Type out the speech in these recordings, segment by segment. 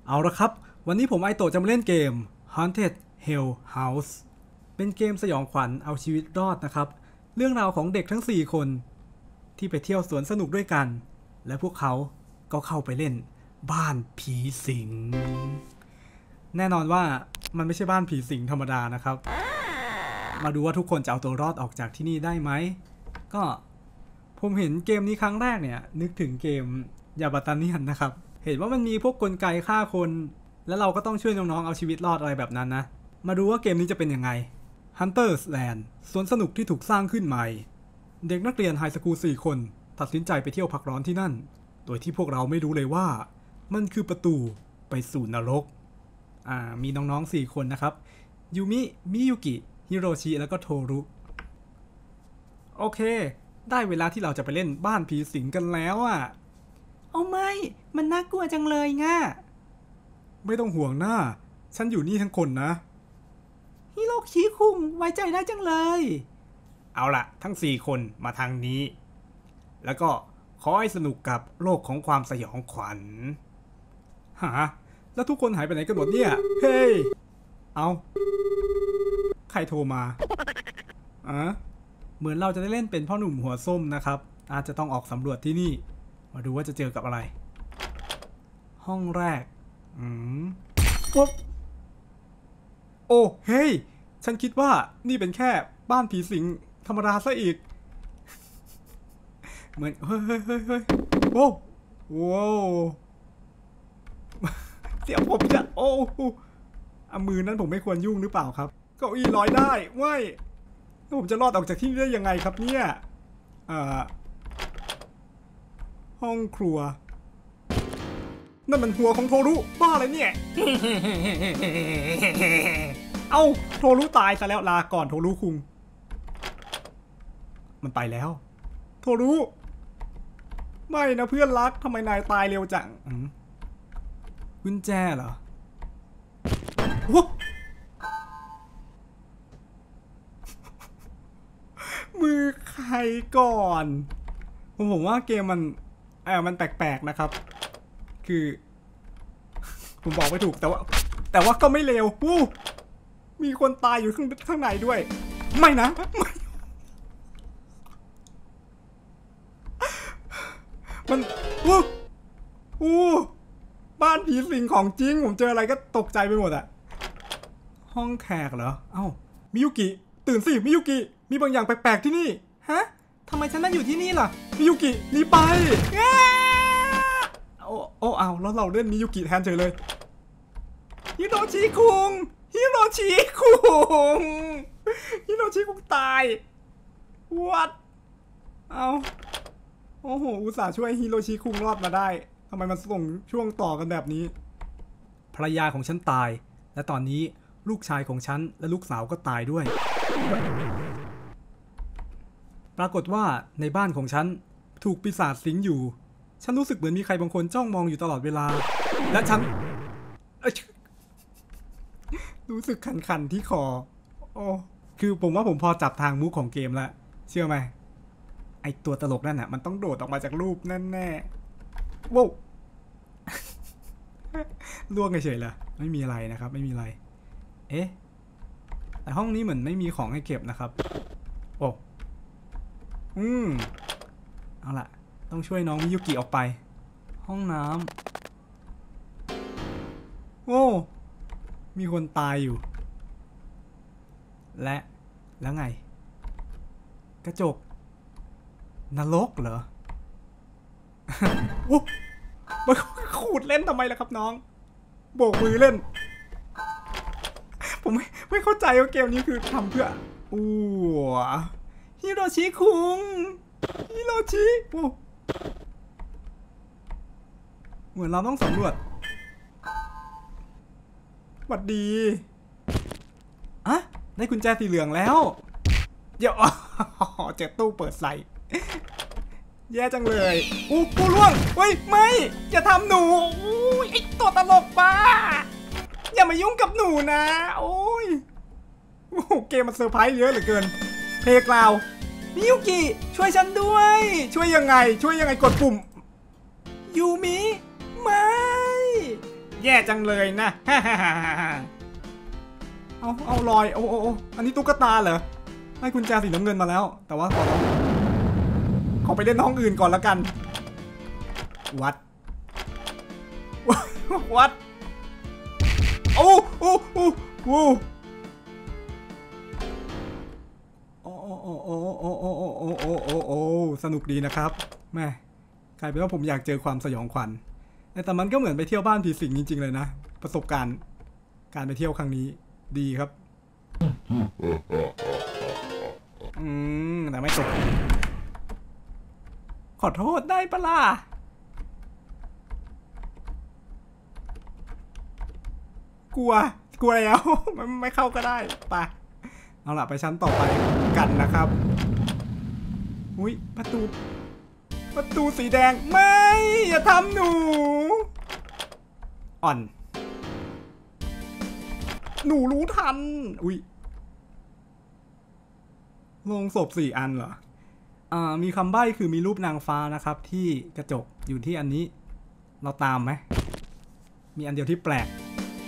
เอาละครับวันนี้ผมไอโตะจะมาเล่นเกม Haunted Hell House เป็นเกมสยองขวัญเอาชีวิตรอดนะครับเรื่องราวของเด็กทั้ง4คนที่ไปเที่ยวสวนสนุกด้วยกันและพวกเขาก็เข้าไปเล่นบ้านผีสิงแน่นอนว่ามันไม่ใช่บ้านผีสิงธรรมดานะครับมาดูว่าทุกคนจะเอาตัวรอดออกจากที่นี่ได้ไหมก็ผมเห็นเกมนี้ครั้งแรกเนี่ยนึกถึงเกมยาบาตาเนียนนะครับเห็นว่ามันมีพวกกลไกฆ่าคนแล้วเราก็ต้องช่วยน้องๆเอาชีวิตรอดอะไรแบบนั้นนะมาดูว่าเกมนี้จะเป็นยังไง Hunter's Land สวนสนุกที่ถูกสร้างขึ้นใหม่เด็กนักเรียนไฮสคูล4คนตัดสินใจไปเที่ยวพักร้อนที่นั่นโดยที่พวกเราไม่รู้เลยว่ามันคือประตูไปสู่นรกมีน้องๆ4คนนะครับยูมิ มิยุกิ ฮิโรชิแล้วก็โทรุโอเคได้เวลาที่เราจะไปเล่นบ้านผีสิงกันแล้วเอาไม่มันน่ากลัวจังเลยง่ะไม่ต้องห่วงหน้าฉันอยู่นี่ทั้งคนนะฮิโรชิคุงไว้ใจได้จังเลยเอาล่ะทั้ง4คนมาทางนี้แล้วก็ขอให้สนุกกับโลกของความสยองขวัญแล้วทุกคนหายไปไหนกันหมดเนี่ยเฮ้ยเอาใครโทรมาเหมือนเราจะได้เล่นเป็นพ่อหนุ่มหัวส้มนะครับอาจจะต้องออกสำรวจที่นี่มาดูว่าจะเจอกับอะไรห้องแรกปุ๊บโอ้เฮ้ยฉันคิดว่านี่เป็นแค่บ้านผีสิงธรรมดาซะอีกเหมือนเฮ้ยโว้เสียงผมจะมือนั้นผมไม่ควรยุ่งหรือเปล่าครับเก้าอี้ลอยได้ว้ายแล้วผมจะรอดออกจากที่นี่ได้ยังไงครับเนี่ยห้องครัวนั่นมันหัวของโทรุบ้าอะไรเนี่ย เอ้าโทรุตายซะแล้วลาก่อนโทรุคุงมันไปแล้วโทรุไม่นะเพื่อนรักทำไมนายตายเร็วจังกุญแจเหรอมือใครก่อนผมว่าเกมมันแปลกๆนะครับคือผมบอกไม่ถูกแต่ว่าก็ไม่เลวมีคนตายอยู่ข้างในด้วยไม่นะมันบ้านผีสิงของจริงผมเจออะไรก็ตกใจไปหมดอะห้องแขกเหรอเอ้ามิยุกิตื่นสิมิยุกิมีบางอย่างแปลกๆที่นี่ฮะทำไมฉันมาอยู่ที่นี่ล่ะมิยุกิหนีไปเอาแล้วเราเล่นมิยุกิแทนเฉยเลยฮิโรชิคุงตายวัดโอ้โหอุตส่าห์ช่วยฮิโรชิคุงรอดมาได้ทำไมมันส่งช่วงต่อกันแบบนี้ภรรยาของฉันตายและตอนนี้ลูกชายของฉันและลูกสาวก็ตายด้วยปรากฏว่าในบ้านของฉันถูกปีศาจสิงอยู่ฉันรู้สึกเหมือนมีใครบางคนจ้องมองอยู่ตลอดเวลาและฉันรู้สึกคันๆที่คอคือผมว่าผมพอจับทางมุกของเกมแล้วเชื่อไหมไอตัวตลกนั่นน่ะมันต้องโดดออกมาจากรูปแน่ๆว้าวล่วงเฉยๆเลยไม่มีอะไรนะครับไม่มีอะไรแต่ห้องนี้เหมือนไม่มีของให้เก็บนะครับเอาล่ะต้องช่วยน้องมิยุกิออกไปห้องน้ำมีคนตายอยู่แล้วไงกระจกนรกเหรอ มาขูดเล่นทำไมล่ะครับน้องโบกมือเล่นผมไม่เข้าใจว่าเกมนี้คือทำเพื่อฮิโรชิคุงเหมือนเราต้องสำรวจหวัดดีได้กุญแจสีเหลืองแล้วเดี๋ยวเจอตู้เปิดใส่แย่จังเลยกูล่วงเฮ้ยไม่อย่าทำหนูไอ้ตัวตลกป้าอย่ามายุ่งกับหนูนะเกมมันเซอร์ไพรส์เยอะเหลือเกินเพลย์กราวด์มิยุกิช่วยฉันด้วยช่วยยังไงกดปุ่มยูมิไม่แย่จังเลยนะเอาลอยโอ้อันนี้ตุ๊กตาเหรอให้กุญแจสีน้ำเงินมาแล้วแต่ว่าขอไปเล่นห้องอื่นก่อนแล้วกันวัดโอ้สนุกดีนะครับแม่กลายเป็นว่าผมอยากเจอความสยองขวัญแต่มันก็เหมือนไปเที่ยวบ้านผีสิงจริงๆเลยนะประสบการณ์การไปเที่ยวครั้งนี้ดีครับแต่ไม่ตกขอโทษได้ปะล่ะกลัวแล้วไม่เข้าก็ได้ไปเอาล่ะไปชั้นต่อไปกันนะครับอุ้ยประตูสีแดงไม่อย่าทำหนูอ่อนหนูรู้ทันอุ้ยโลงศพ4 อันเหรอมีคำใบ้คือมีรูปนางฟ้านะครับที่กระจกอยู่ที่อันนี้เราตามไหมมีอันเดียวที่แปลก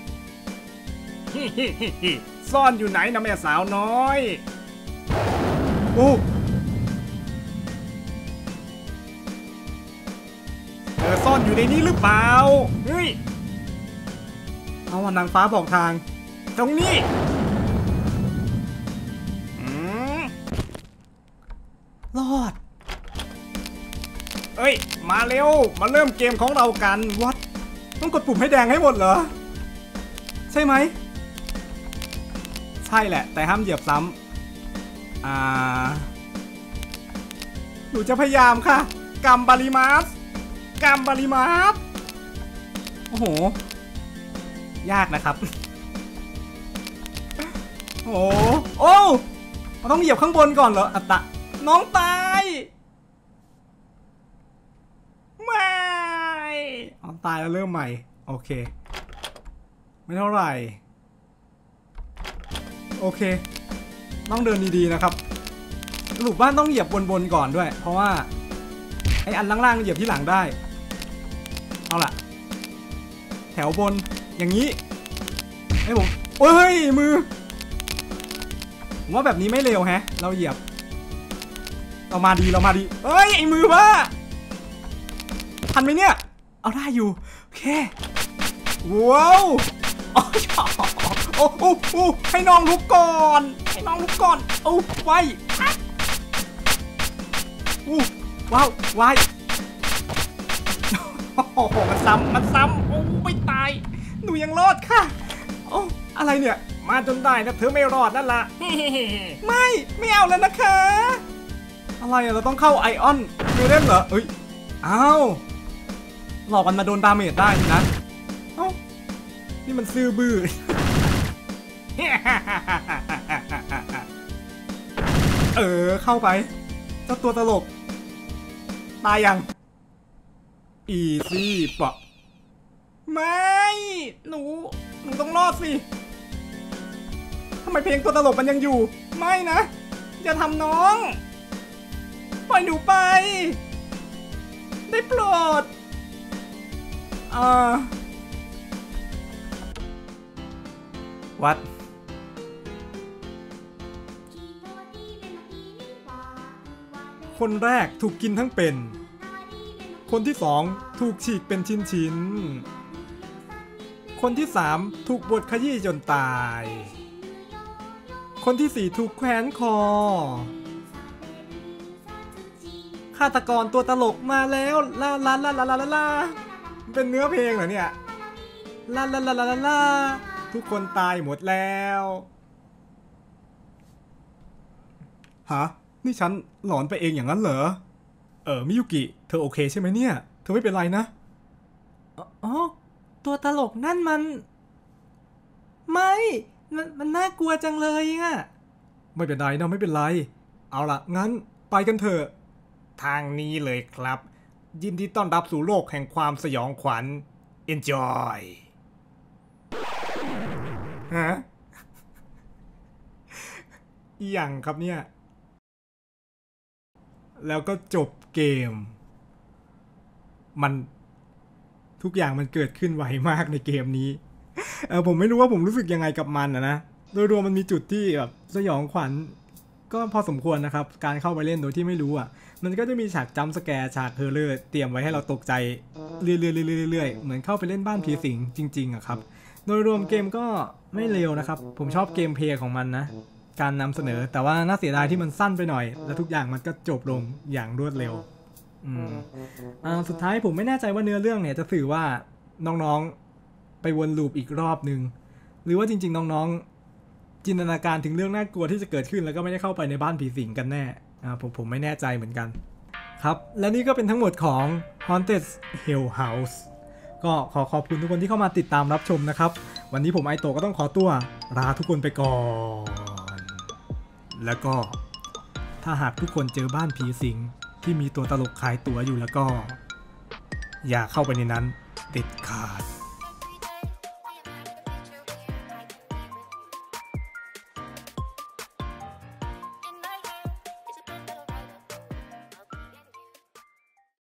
ซ่อนอยู่ไหนนะแม่สาวน้อยโอ้เธอซ่อนอยู่ในนี้หรือเปล่าเฮ้ยเอานางฟ้าบอกทางตรงนี้รอดเอ้ยมาเร็วมาเริ่มเกมของเรากันวัดต้องกดปุ่มให้แดงให้หมดเหรอใช่ไหมใช่แหละแต่ห้ามเหยียบซ้ำหนูจะพยายามค่ะกัมบาริมาสโอ้โหยากนะครับโอ้เราต้องเหยียบข้างบนก่อนเหรออัตตะน้องตายไม่ตายแล้วเริ่มใหม่โอเคไม่เท่าไหร่โอเคต้องเดินดีๆนะครับสรุปว่าต้องเหยียบบนก่อนด้วยเพราะว่าไออันล่างๆเหยียบที่หลังได้เอาล่ะแถวบนอย่างนี้ให้ผมเฮ้ยมือผมว่าแบบนี้ไม่เร็วแฮะเราเหยียบเรามาดีเฮ้ยไอมือว่าทันไหมเนี่ยเอาได้อยู่โอเคว้าวโอ้ให้น้องลุกก่อนโอ้ไวว้าวไวโอ้โหมันซ้ำโอ้ไม่ตายหนูยังรอดค่ะโอ้อะไรเนี่ยมาจนได้นะเธอไม่รอดนั่นละไม่เอาแล้วนะคะอะไรเราต้องเข้าไอออนไม่เล่นเหรอเอ้ยอ้าวหลอกมันมาโดนดาเมจได้นะเอ้านี่มันซื่อบื้อเข้าไปเจ้าตัวตลกตายยังอีซี่ปะไม่หนูต้องรอดสิทำไมเพลงตัวตลกมันยังอยู่ไม่นะอย่าทำน้องปล่อยหนูไปได้โปรดวัดคนแรกถูกกินทั้งเป็นคนที่2ถูกฉีกเป็นชิ้นคนที่3ถูกบดขยี้จนตายคนที่4ถูกแขวนคอฆาตกรตัวตลกมาแล้วลาเป็นเนื้อเพลงเหรอเนี่ยลาทุกคนตายหมดแล้วฮะนี่ฉันหลอนไปเองอย่างนั้นเหรอมิยุกิเธอโอเคใช่ไหมเนี่ยเธอไม่เป็นไรนะอ๋อตัวตลกนั่นมันน่ากลัวจังเลยอ่ะไม่เป็นไรนะไม่เป็นไรเอาล่ะงั้นไปกันเถอะทางนี้เลยครับยินดีต้อนรับสู่โลกแห่งความสยองขวัญ Enjoy ฮะอย่างครับเนี่ยแล้วก็จบเกมมันทุกอย่างมันเกิดขึ้นไวมากในเกมนี้ผมไม่รู้ว่าผมรู้สึกยังไงกับมันนะโดยรวมมันมีจุดที่แบบสยองขวัญก็พอสมควรนะครับการเข้าไปเล่นโดยที่ไม่รู้มันก็จะมีฉากจัมป์สแกร์ฉากเฮอร์เรอร์เตรียมไว้ให้เราตกใจเรื่อยๆเหมือนเข้าไปเล่นบ้านผีสิงจริงๆครับโดยรวมเกมก็ไม่เลวนะครับผมชอบเกมเพลย์ของมันนะการนำเสนอแต่ว่าน่าเสียดายที่มันสั้นไปหน่อยและทุกอย่างมันก็จบลงอย่างรวดเร็วสุดท้ายผมไม่แน่ใจว่าเนื้อเรื่องเนี่ยจะสื่อว่าน้องๆไปวนลูปอีกรอบนึงหรือว่าจริงๆน้องๆจินตนาการถึงเรื่องน่ากลัวที่จะเกิดขึ้นแล้วก็ไม่ได้เข้าไปในบ้านผีสิงกันแน่ผมไม่แน่ใจเหมือนกันครับและนี่ก็เป็นทั้งหมดของ Haunted Hill House ก็ขอขอบคุณทุกคนที่เข้ามาติดตามรับชมนะครับวันนี้ผมไอโตะก็ต้องขอตัวลาทุกคนไปก่อนแล้วก็ถ้าหากทุกคนเจอบ้านผีสิงที่มีตัวตลกขายตั๋วอยู่แล้วก็อย่าเข้าไปในนั้นเด็ดขาด